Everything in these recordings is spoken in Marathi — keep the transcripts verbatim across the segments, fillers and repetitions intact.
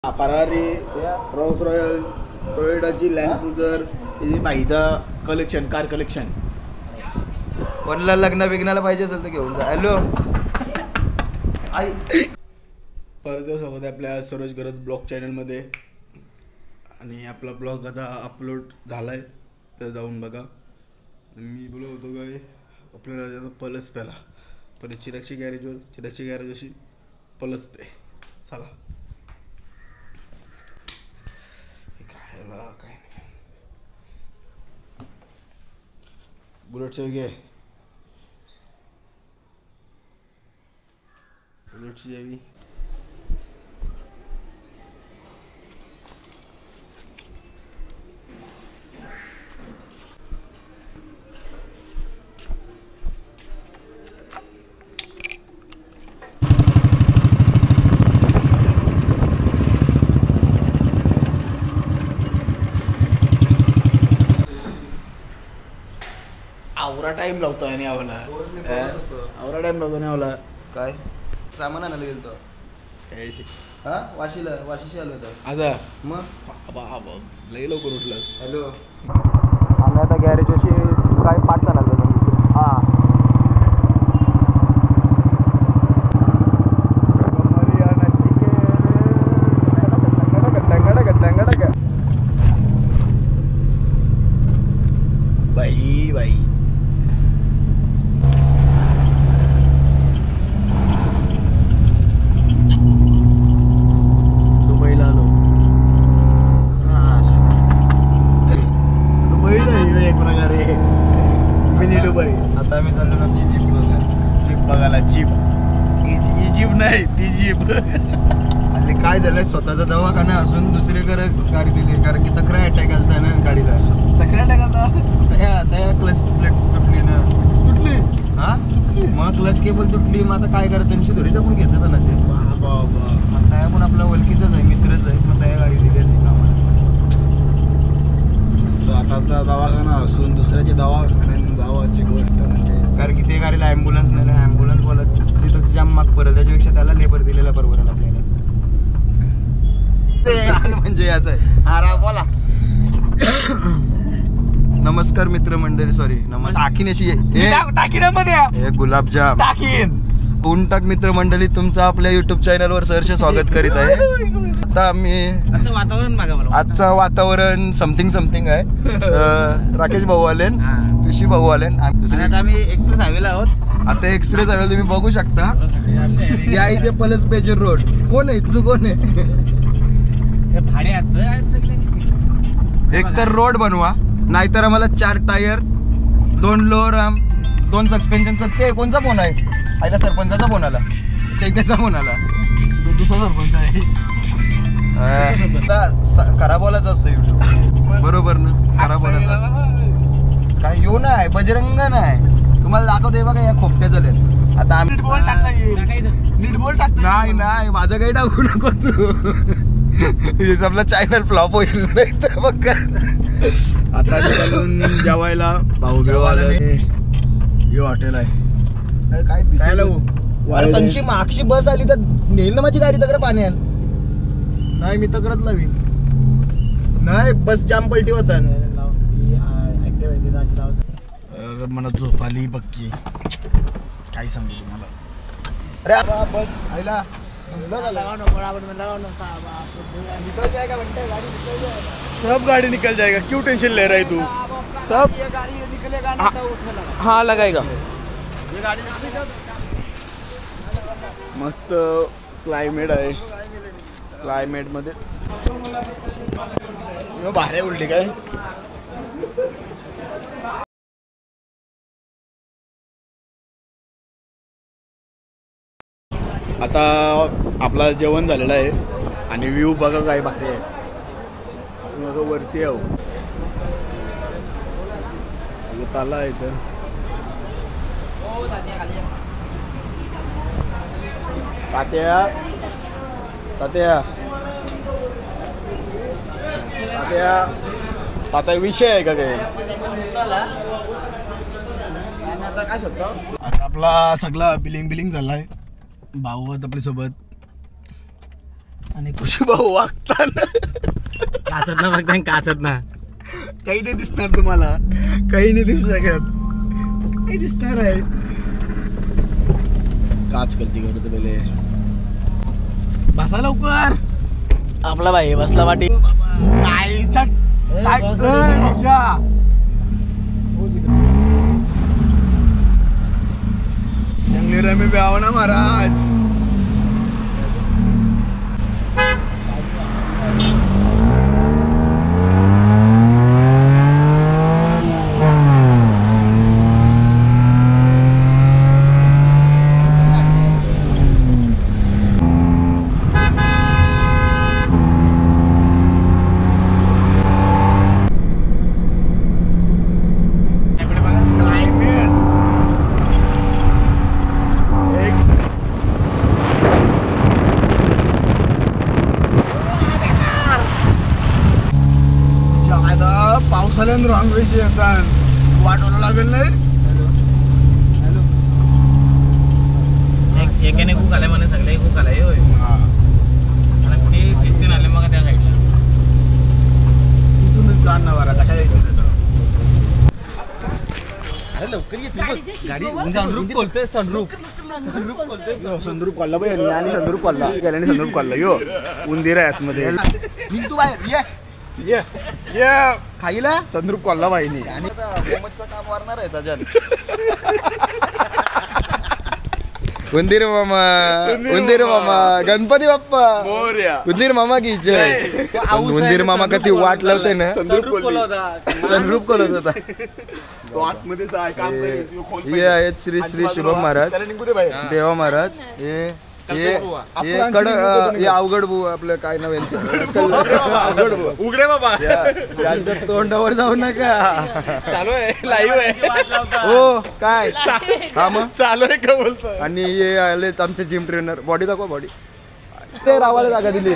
फरारी, रोल्स रॉयल, टोयोटाची लँड क्रुझर, बाईचं कलेक्शन, कार कलेक्शन. कोणाला लग्न बिग्नाला पाहिजे असेल तर घेऊन जा. हॅलो आई परत स्वागत आहे आपल्या सरोज गरज ब्लॉग चॅनलमध्ये. आणि आपला ब्लॉग आता अपलोड झाला आहे, तर जाऊन बघा. मी बोलत होतो काय आपल्याला पलस प्याला, पण चिरागची गॅरेजवर चिरागची गॅरेज अशी पलस पे. चला काय नाही, बुलेटची घे, बुलेटची यावी. आवरा टाइम लावतो आणि आवला आवरा टाइम लावतो आणि आवला काय सामान आणायला गेलो तो काय हा वाशीला वाशीशी आलो होतो आता. मग लई लवकर उठलास. हॅलो आम्ही आता गॅरेजशी काय पाठ चालला. हां बाई बाई दुबईला आलो. दुबई नाही एक प्रकारे मिनी दुबई. आता आम्ही चाललो आमची जीप बघायला. जीप बघायला. जीप ही जीप नाही ती जीप. आणि काय झालंय स्वतःचा दवाखाना असून दुसरीकडे गाडी दिली कारण की तक्रार अटॅक आलता ना गाडीला. तक्रार टाकालता त्या त्या क्लच प्लेट तुटली ना. तुटली हा मग क्लच केबल तुटली. मग आता काय करत त्यांची थोडी जपून घ्यायचं तनाचे. बाबा मग त्या पण आपला ओळखीचाच आहे, मित्रच आहे. मग त्या गाडी दिली कामाला. स्वतःचा दवाखाना असून दुसऱ्याच्या दवाखान्यात जावाची गोष्ट म्हणजे. कारण की ते गाडीला ॲम्ब्युलन्स नाही ना. ॲम्ब्युलन्स बोलत जाम माग परत त्याच्यापेक्षा त्याला लेबर दिलेला परवडेल आपल्याला. ते म्हणजे याच आहे. हा बोला. नमस्कार मित्र मंडळी. सॉरी नमस्कार टाकीन अशी टाकीन गुलाबजाम टाकीन ऊन टाक मित्र मंडळी तुमचं आपल्या युट्यूब चॅनल वर सहर्ष स्वागत करीत आहे. आता आम्ही वातावरण आजचं वातावरण समथिंग समथिंग आहे. राकेश भाऊ आले, पिशी भाऊ आले. आम्ही एक्सप्रेस हायवेला आहोत. आता एक्सप्रेस हायवे तुम्ही बघू शकता. या इथे पलस पेजर रोड. कोण आहे तुझं? कोण आहे? एक तर रोड बनवा, नाहीतर आम्हाला चार टायर, दोन लोअर आर्म, दोन सस्पेन्शनचा. ते कोणचा फोन आहे? आईला सरपंचाचा फोन आला, चैत्याचा फोन आला. दुसरा सरपंच आहे. खरा बोलायचं असतं युट्यूब बरोबर ना. खरा बोलायचं असतं. काय येऊ नाही बजरंग नाही तुम्हाला दाखवते बघा या खोपट्या झाले. आता आम्ही नीट बोल टाकता येईल. नीट बोल टाकता नाही नाही माझं काही टाकू नको तू. आपला चॅनल फ्लॉप होईल नाही तर बघ. आता चालून जेवायला भाऊ जेवायला हे हॉटेल आहे. काय दिसायला त्यांची मागची बस आली तर नेल ना माझी गाडी तक्रार पाण्यात. नाही मी तक्रार लावी नाही. बस जाम पलटी होता. मला झोप आली बक्की. काय सांगू तुम्हाला. अरे बस आईला सब गाड़ी निकल जाएगा. क्यों टेंशन ले रहा है तू? सब ये गाड़ी निकलेगा ना तो उठने लगा. हाँ लगाएगा. ये गाड़ी मस्त क्लायमेट आहे. क्लायमेट मध्ये भारी उलटी काय. आता आपला जेवण झालेलं आहे आणि व्ह्यू बघा काय भारी आहे. आपण आता वरती आहो. ताला आहे इथं. तात्या तात्या तात्या तात्या विषय आहे का काय? आता आपला सगळा बिलिंग बिलिंग झालाय. भाऊ आहेत आपल्या सोबत. आणि खुशी भाऊ वागताना काचत ना बघता काचत ना काही नाही दिसणार तुम्हाला, काही नाही दिसू शकत, काही दिसणार आहे. काच गलती करतो पहिले. बसा लवकर. आपला भाई बसला वाटी. काय जंगली रमी भी आओ ना महाराज. पावसाळ्यात रॉंग वेशी येतात, वाटवलं लागेल नाही. एकाने खूप आलाय म्हणे, सगळे खूप आलाय होय. आणि कुठे शिस्तीन आले मग त्या साईडला तिथूनच जाण ना बरा. कशा यायचं लवकर गाडी सनरूफ बोलतोय. सनरूफ संदूर कॉल्ला बाई आणि संदूर कॉल्ला गेल्याने संदूर कॉल्ला यो उंदीर आहे आतमध्ये. तू बाहेर ये ये ये खाईला संदूप कॉल्ला बाईनी. आणि काम वारणार आहे त्याच्यात. उंदीर मामा, उंदीर मामा, गणपती बाप्पा, उंदीर मामा की जय. उंदीर मामा कधी वाट लावते ना. सनरूप खोलत होता. हे आहेत श्री श्री शुभम महाराज, देवा महाराज. हे हे कड हे अवघड भाऊ आपलं काय नाव यांचं, अवघड भाऊ उघडे बाबा. यांच्या तोंडावर जाऊ नका. चालू आहे, लाईव्ह आहे. हो काय हा मग चालू आहे का बोलतो. आणि हे आलेत आमचे जिम ट्रेनर. बॉडी दाखवा बॉडी. ते रावाला जागा दिली.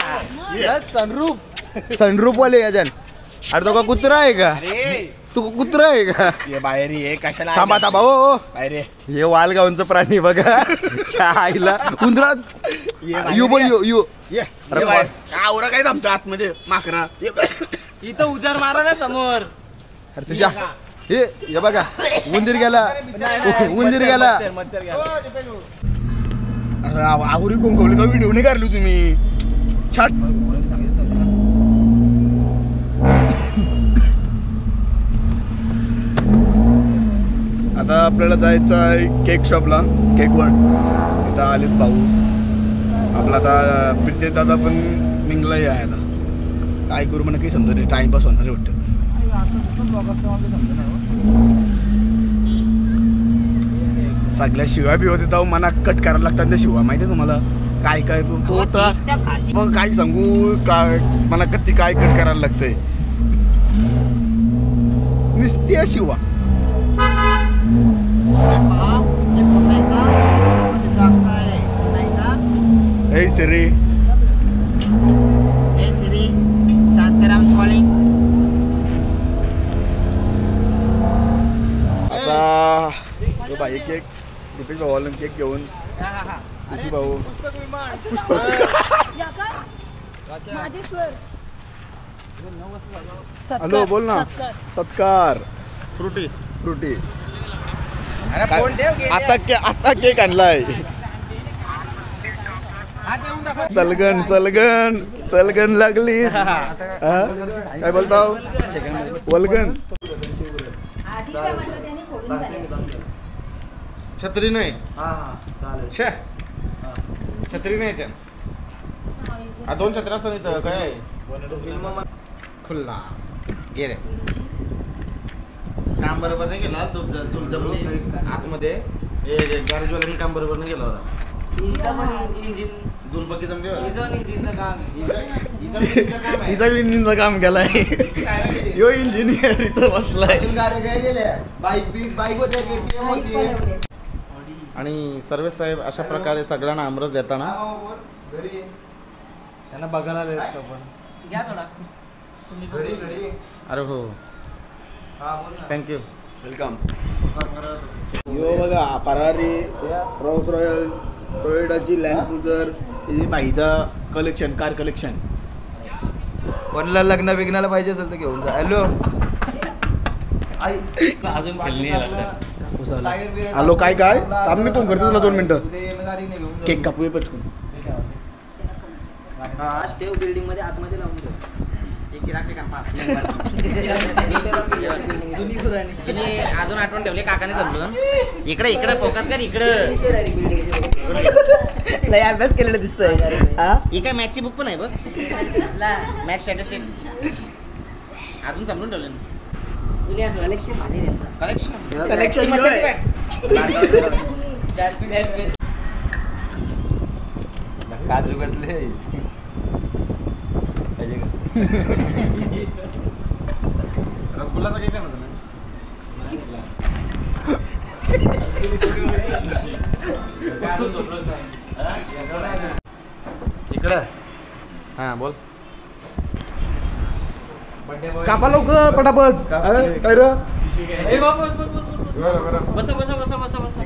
सनरूफ सनरूफ वाले याजन. अरे तो का कुत्रा आहे का, तू कुत्रा आहे का. ये बाहेर ये कशाला. थांबा थांबा हो. बाहेर ये. हे वालगावचं प्राणी बघा. आईला उंदरा यू बोल यू यू ये आवरा काय थांबतं आतमध्ये माकरा. इथं उजार मारा ना समोर. अरे तुझ्या हे हे बघा उंदीर गेला, उंदीर गेला. मच्छर घ्या. अरे आवरी कोंकवली तर व्हिडिओ नाही काढली तुम्ही. छाट. आता आपल्याला जायचं आहे केक शॉपला, केकवर. इथं आलेत भाऊ आपला. आता प्रितेश दादा पण निघला यायला. काय करू म्हणा काही समजा नाही. टाइमपास होणार आहे वाटतं. सगळ्या शिव्या बी होते तर मना कट करायला लागतात त्या शिव्या. माहिती आहे तुम्हाला काय काय तो तो तर मग काय सांगू काय मला कधी काय कट करायला लागतंय. नुसती Shiva. Hey Siri. Hey Siri, Shantaram calling. आता तो भाई केक दीपेश भाऊ केक घेऊन खुशी भाऊ हॅलो बोल ना. सत्कार फ्रुटी फ्रुटी. आता के आता केक आणलाय. चलगण चलगण चलगण लागली. काय बोलताव वलगण. छत्री नाही. छत्री नाही. हा दोन छत्र्या असतात इथं. काय खुल्ला गे रे. काम बरोबर नाही केला तुमच्या आतमध्ये. गॅरेजवाल्याने काम बरोबर नाही केला होता. इंजिनचं काम केलाय. यो इंजिनियर इथं बसलाय. आणि सर्वे साहेब अशा प्रकारे सगळ्यांना आमरस देताना त्यांना बघायला घ्या थोडा. अरे हो थँक्यू वेलकम. यो बघा फरारी, रोल्स रॉयल, टोयोटाची लँड क्रुझर, बाईचं कलेक्शन कार कलेक्शन. कोणाला लग्न बिग्नाला पाहिजे असेल तर घेऊन जा. हॅलो अजून खेळणी हॅलो काय काय आम्ही मी फोन करतो तुला दोन मिनिटं. केक कापूया पटकून. स्टेव बिल्डिंग मध्ये आतमध्ये लावून ठेव. एक चिरागचे कॅम्पस अजून आठवण ठेवले काकाने समजून. इकडे इकडे फोकस कर इकडे. लय अभ्यास केलेला दिसतोय. ही काय मॅचची बुक पण आहे बघ. मॅच स्टॅटिस्टिक अजून समजून ठेवले. कलेक्शन कलेक्शन कलेक्शन काजू घातले रसगुल्लाचा केक आहे ना इकडे. हा बोल. कापा लवकर पटापट. काय रे बसा बसा बसा बसा बसा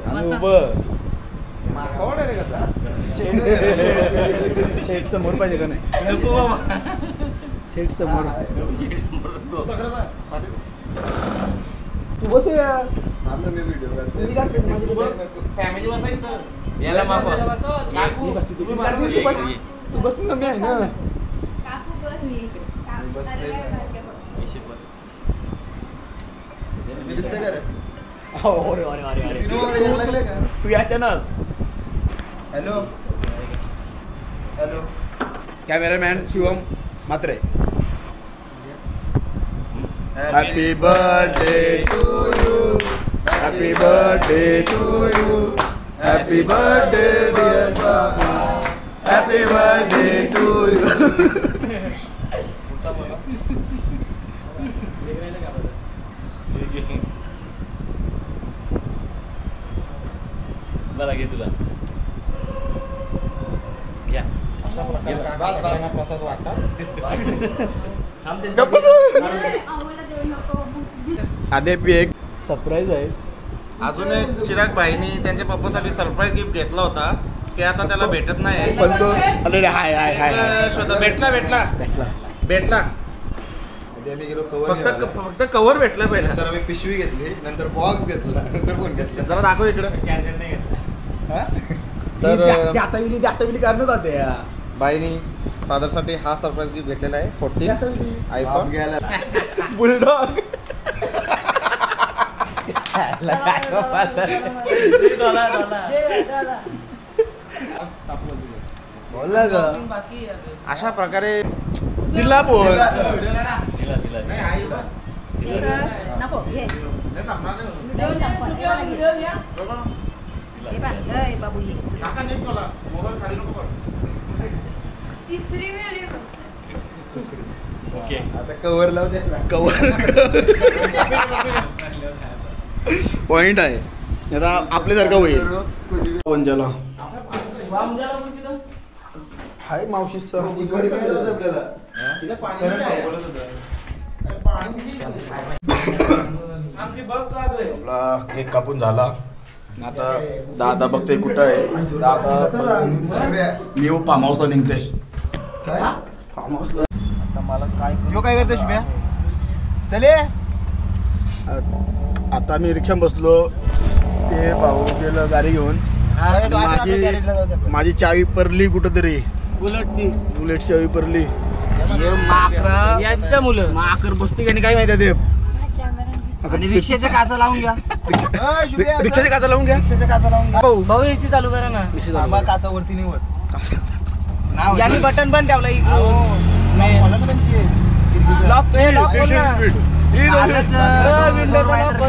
शेट समोर पाहिजे का नाही. नको बाबा. शेट समोर. तू बस यार. फॅमिली बसायचं याला मापा. तू बस ना मी आहे ना. तू याच्यानच. Hello hello. Cameraman Shivam Matre. Happy birthday to you. Happy birthday to you. Happy birthday dear Baba. Happy birthday to you. बरं घे तुला घ्या. प्रसाद वाटतात. आधी एक सरप्राईज आहे. अजून एक चिराग भाईनी त्यांच्या पप्पासाठी सरप्राईज गिफ्ट घेतला होता ते आता त्याला भेटत नाही. पण तो अरे हाय हाय हाय शोधा. भेटला भेटला भेटला. भेटला आम्ही गेलो कवर फक्त फक्त कव्हर भेटलं पहिलं. नंतर आम्ही पिशवी घेतली. नंतर बॉक्स घेतला. नंतर फोन घेतला. जरा दाखव इकडं. तर दाताविली दाताविली करणं जाते. बाईनी फादरसाठी हा सरप्राईज गिफ्ट घेतलेला आहे. फोर्टीन आयफोन घ्यायला बुलडॉग. बोलला ग. अशा प्रकारे दिला बोल. दिला दिला नाही आई बा. नको घे. नाही संपणार नाही. व्हिडिओ संपवा. हे बघा घे. बघा. हे बघ. ए बाबू ये. काका नीट बोला. मोबाईल खाली नको पड. तिसरी वेळ आहे. ओके. आता कवर लावू दे. कवर पॉइंट आहे. आता आपल्यासारखं होईल. वंजाला हाय मावशीचा. तिला पाणी नाही बोलत होतं. आपला केक कापून झाला. आता दादा बघते कुठं आहे. दादा मी फार्म हाऊसला निघते. फार्म हाऊसला आता मला काय यो काय करते शुभ्या. चले. आता मी रिक्षा बसलो. ते भाऊ गेलं गाडी घेऊन. माझी माझी चावी परली कुठंतरी. बुलेटची बुलेट चावी परली. यांच्या मुलं माकर बसते का नाही काय माहिती ते. आणि रिक्षाच्या काचा लावून घ्या. रिक्षाच्या काचा लावून घ्या. रिक्षाच्या काचा लावून घ्या. भाऊ भाऊ एसी चालू करा ना. आम्हाला काचा वरती नाही होत. यांनी बटन पण ठेवला इकडून. मला ना त्यांची लॉक लॉक दीडशे स्पीड. ही दोनशे.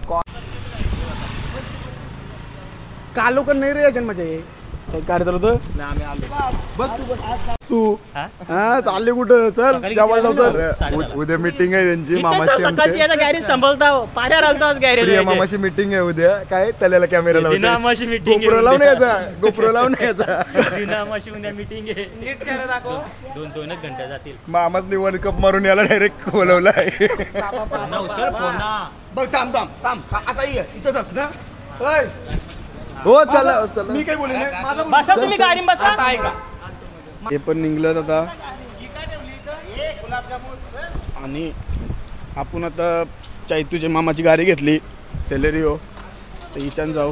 का लोक नाही रे याच्यात मजा आहे. काय चालवतं. बस तू बस तू. हा चालले कुठं. चल जेवायला जाऊ. चल उद्या मीटिंग आहे त्यांची मामाची. सकाळची आता गॅरेज संभलता पाऱ्या राहतो गॅरेज. प्रिया मामाची मीटिंग आहे उद्या. काय त्याला कॅमेरा दिनामाशी meeting आहे गोप्रो लावून उद्या. यायचा. गोप्रो लावून यायचा. दिनामाशी उद्या मीटिंग आहे. नीट चेहरा दाखव. दोन दोनच घंटे जातील. मामाच वर्ल्ड कप मारून याला डायरेक्ट बोलवलं आहे. ना उसळ फोन ना. बघ थांब थांब थांब आता ये इथंच अस ना. हो चला चला. मी काय बोलले नाही माझा बसा तुम्ही गाडी बसा. आता ऐका हे पण निघलं आता. आणि आपण आता चैतूच्या मामाची गाडी घेतली सेलेरिओ तर इचान जाऊ.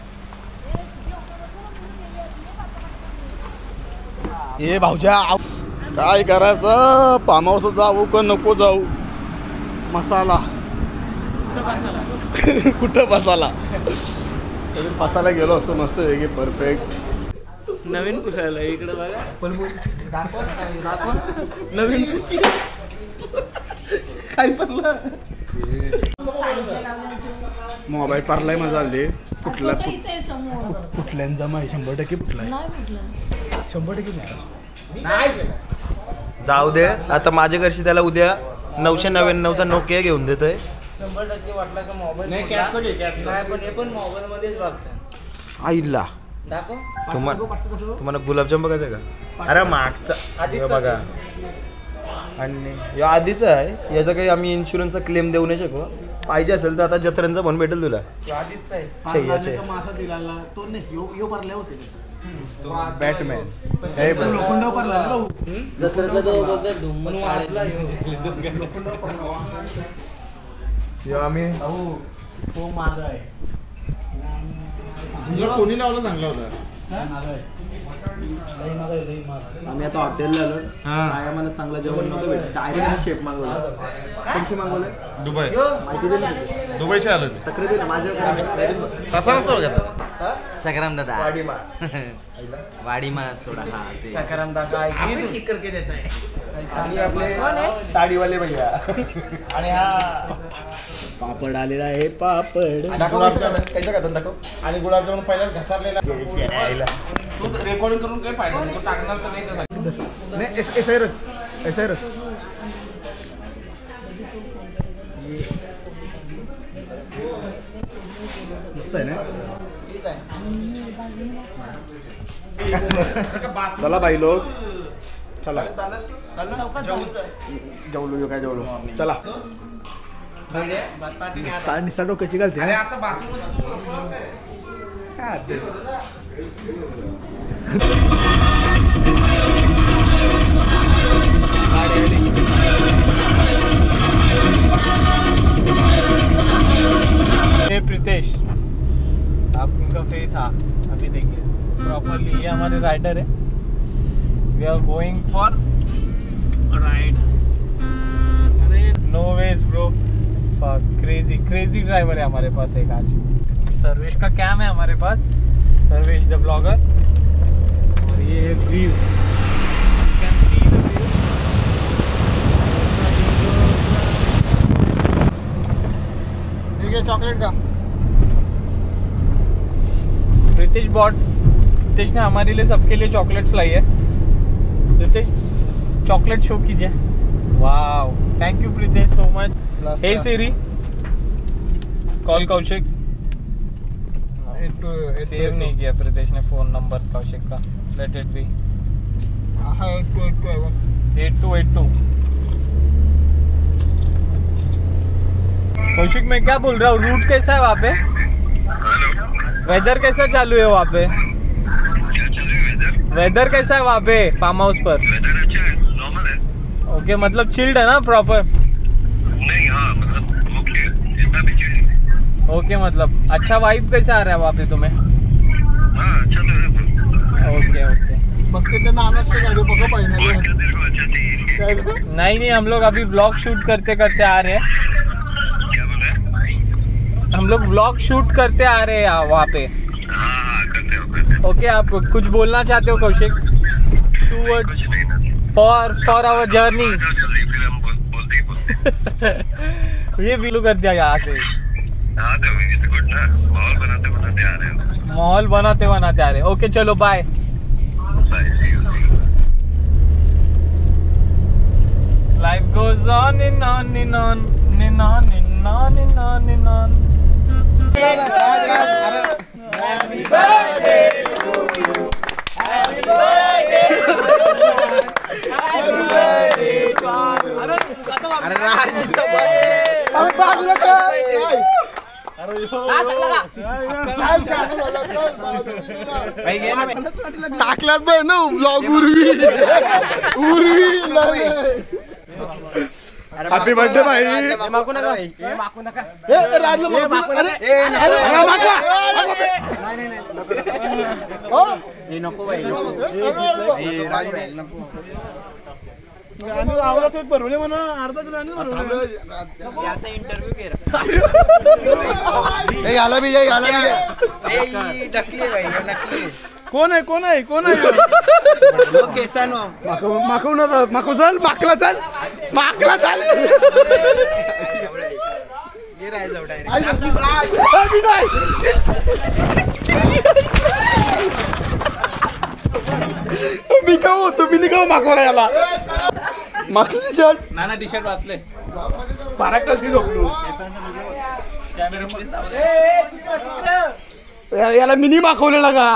ए भाऊजा काय करायचं फार्म हाऊस जाऊ का नको जाऊ. मसाला कुठं बसाला तरी बसायला गेलो असतो मस्त वेगळी परफेक्ट. नवीन कुठाला इकडे बघा. नवीन काय पडलं मोबाईल पारलाय मजा आली. कुठला कुठल्यांचा माय शंभर टक्के फुटलाय. शंभर टक्के फुटला. जाऊ दे आता माझ्या घरची त्याला उद्या नऊशे नव्याण्णवचा नोकिया घेऊन देतोय. शंभर टक्के वाटला का मोबाईल नाही कॅटचं घे कॅटचं. नाही पण हे पण मोबाईल मध्येच बघतात. आईला दाखव. तुम्हाला तुम्हाला गुलाबजाम बघायचं का. अरे मागचा आधीच हे बघा आणि हे आधीच आहे. याचा काही आम्ही इन्शुरन्सचा क्लेम देऊ नाही शकू. पाहिजे असेल तर आता जत्रेंचा पण भेटेल तुला. आधीच आहे. छय्याचे मासा दिला तो नाही यो यो परले होते बॅटमॅन लोखंड परला ना भाऊ. जत्रेतला तो बोलतोय धुम्म वाजला. आम्ही भाऊ तो माझा आहे. कोणी लावलं चांगला होता. आम्ही आता हॉटेलला आलो. काय आम्हाला चांगला जेवण नव्हतं भेटत. डायरेक्ट शेफ मागवला. कशी मागवलं दुबई माहिती दे ना. दुबईचे आलो तक्रार दे ना माझ्या. तसा नसतो बघायचा. सगराम दादा वाडीमा. वाडीमा सोडा हा ते सकाराम दादा आणि आपले ताडीवाले भैया. आणि हा पापड आलेला आहे पापड. दाखव कसं खातात. कैसा खातात दाखव. आणि गुलाबजामुन पहिल्याच घसारलेला. तू रेकॉर्डिंग करून काही फायदा नाही. तू टाकणार तर नाही त्याचा. नाही एस एस आहे रस एस आहे रस. मस्त आहे ना. चला भाई लोग चला. जेवलो काय जेवलो चला. काय निसा डोक्याची घालते. अरे असं बाथरूम काय ते. प्रीतेश आप इनका फेस हाँ अभी देखिए प्रॉपरली. ये हमारे राइडर है. We are going for ride. No ways bro. Crazy crazy driver है हमारे पास एक आज. सर्वेश का कैम है हमारे पास. Sarvesh the blogger. और ये है व्यू. चॉकलेट का प्रीतेश बॉट. प्रीतेश ने हमारे लिए सबके लिए चॉकलेट्स लाई है. प्रीतेश चॉकलेट शो कीजिए. Wow thank you Pritesh so much. Hey Siri call Kaushik. Save नहीं किया प्रीतेश ने फोन नंबर कौशिक का. Let it be eight two eight two. Kaushik मैं क्या बोल रहा हूँ. रूट कैसा है वहाँ पे. वेदर कैसा चालू है वहाँ पे. वेदर कैसा है वहाँ पे फार्म हाउस पर. ओके मतलब चिल्ड है ना प्रॉपर. नहीं हाँ मतलब ओके इतना भी चिल्ड. ओके मतलब अच्छा वाइब कैसा आ रहा है वहाँ पे तुम्हें. हाँ अच्छा लग रहा है. Okay okay. बघते त्यांना अनासच्या गाडी बघा पाहिजे. और क्या तेरे को अच्छा चाहिए. नहीं नहीं हम लोग अभी व्लॉग शूट करते करते आ रहे हैं. क्या बोल रहे हैं. हम लोग व्लॉग शूट करते आ रहे हैं वहाँ पे. हाँ हाँ करते हो करते हो. ओके आप कुछ बोलना चाहते हो कौशिक. टू वर्ड्स कुछ नहीं ना. For for our journey. जाओ जल्दी फिर हम बोल बोलते ही बोलते. ये बिलू कर दिया यहाँ से. हाँ तो इट्स गुड ना. माहौल बनाते बनाते आ रहे हैं. माहौल बनाते बनाते आ रहे. ओके चलो bye. Bye see you. Life goes on and on and on and on and on and on and on. Happy birthday to you. Happy birthday to you. Happy birthday to you. अरे राज तो अरे बाजूला काय. टाकलाच नाही ना blog Urvi Urvi happy birthday भाई. माकू नका माकू नका नको बाई राजू भाई नको. भरवले म्हणा अर्धा किलो इंटरव्ह्यू केला याला बी याला बी नकली भाई नकली. कोण आहे कोण आहे कोण आहे केसानो माकू न माकू चाल माकला चाल माकला चाल मी का होतो मी निघाव मागवला याला मागली टी शर्ट नाना टी शर्ट वाचले बारा कलती झोपलो याला मिनी मागवलेला का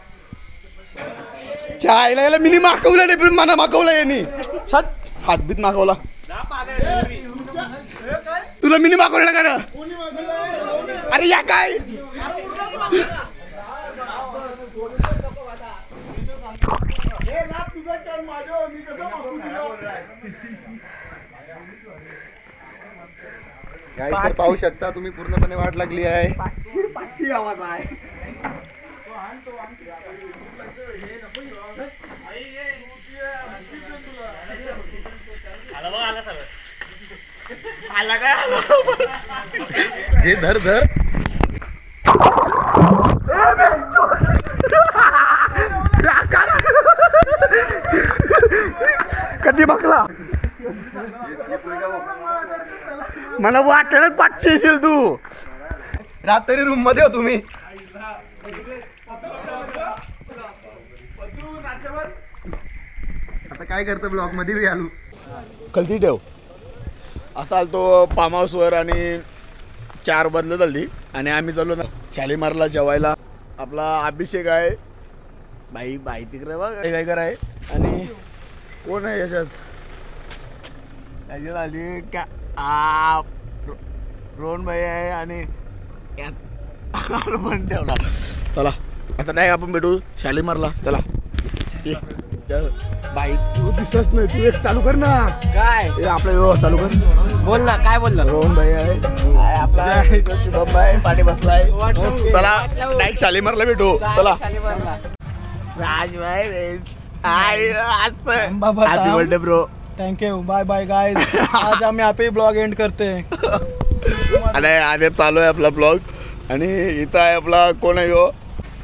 चायला याला मिनी मागवला नाही पण मना मागवला यांनी सात हातबीत मागवला तुला मिनी मागवलेला का रे अरे या काय तर पाहू शकता तुम्ही पूर्णपणे वाट लागली आहे. जे धर धर कधी बघला मला वाटलं पाचशे येशील तू रात्री रूम मध्ये हो तुम्ही. आता काय करतो ब्लॉग मध्ये बी आलो कलती ठेव. आता आलतो फार्म हाऊस वर आणि चार बदल झाली आणि आम्ही चाललो ना शालीमारला जेवायला. आपला अभिषेक आहे बाई बाई तिकडे बघ काय कराय आणि कोण आहे याच्यात याच्यात आली का आ रोहन भाई आहे आणि पण ठेवला. चला आता नाही आपण भेटू शालीमारला. चला बाईक तू दिसत नाही तू एक चालू कर ना काय आपला व्यवस्था चालू कर बोल ना काय बोलला रोहन भाई आहे आपला शुभम भाई पाठी बसलाय. चला डायरेक्ट शालीमारला भेटू. चला राज भाई happy birthday bro. Thank you bye bye guys. आज हम यहाँ पे ब्लॉग एंड करते हैं. अरे आधी चालू आहे आपला ब्लॉग आणि इथं आहे आपला कोण आहे हो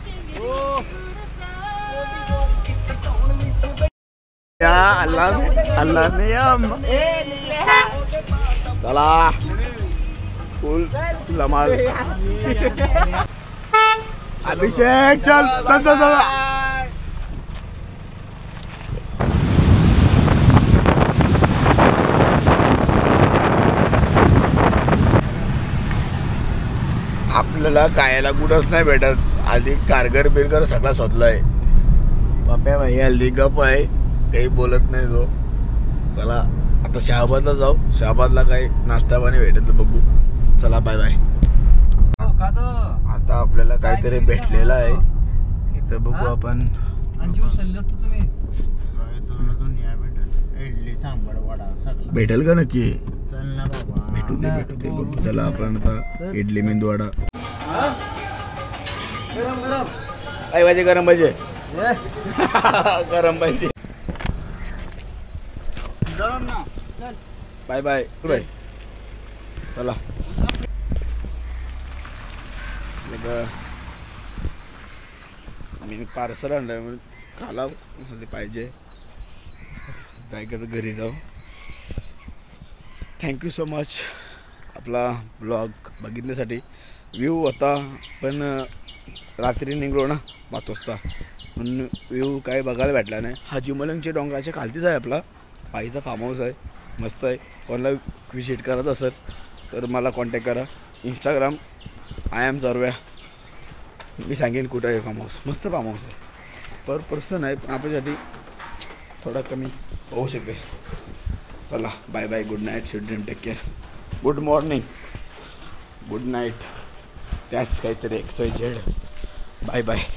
या अल्लाह अल्लाह नियम. चला फुल लमाल अभिषेक चल चल चल चल. आपल्याला खायला कुठंच नाही भेटत. आधी कारगर बिरगर सगळा शोधलाय. बाप्या भाई हल्दी गप आहे काही बोलत नाही तो. चला आता शहाबादला जाऊ. शहाबादला काही नाश्ता पाणी भेटत बघू. चला बाय बाय. आता आपल्याला काहीतरी भेटलेलं आहे इथं बघू आपण. भेटेल का नक्की भेटू दे भेटू दे बघू. चला आपण आता इडली मेंदूवडा आई पाहिजे गरम पाहिजे गरम पाहिजे. Bye bye bye. चला मी पार्सल आणलं खाला पाहिजे जायचं घरी जाऊ. थँक्यू सो मच आपला ब्लॉग बघितण्यासाठी. व्ह्यू होता पण रात्री निघलो ना पाच वाजता म्हणून व्ह्यू काय बघायला भेटला नाही. हा जुमलंगच्या डोंगराच्या खालतीच आहे आपला पायीचा फार्म हाऊस आहे. मस्त आहे. कोणाला व्हिजिट करत असेल तर मला कॉन्टॅक्ट करा. इंस्टाग्राम आय एम सर्व्या. मी सांगेन कुठं आहे फार्म हाऊस. मस्त फार्म हाऊस आहे. पर पर्सन आहे पण आपल्यासाठी थोडा कमी होऊ शकेल. चला bye bye. Good night. Should dream take care. Good morning. Good night. त्याच काहीतरी X Y Z. Bye bye.